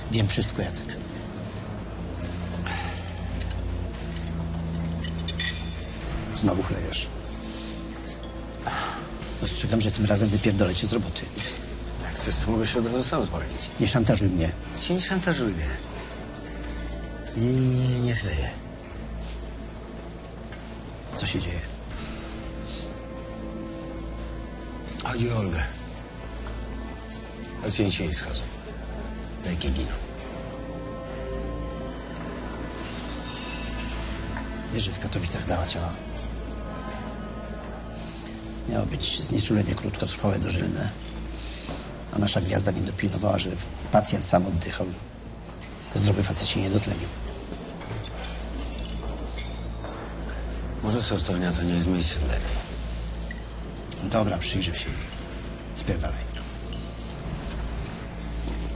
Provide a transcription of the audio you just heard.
Wiem wszystko, Jacek. Znowu chlejesz. Ostrzegam, że tym razem wypierdolę cię z roboty. Jak chcesz, to mogę się od razu sam zwolnić. Nie szantażuj mnie. Cię nie szantażuję. Nie chleję. Co się dzieje? Chodzi o Olgę. Pacjenci jej schodzą. Leki giną. Wiesz, że w Katowicach dała ciała. Miało być znieczulenie krótkotrwałe, dożylne. A nasza gwiazda nie dopilnowała, że pacjent sam oddychał. Zdrowy facet się nie dotlenił. Może sortownia to nie jest miejsce dla niej. Dobra, przyjrzę się. Spierdalaj.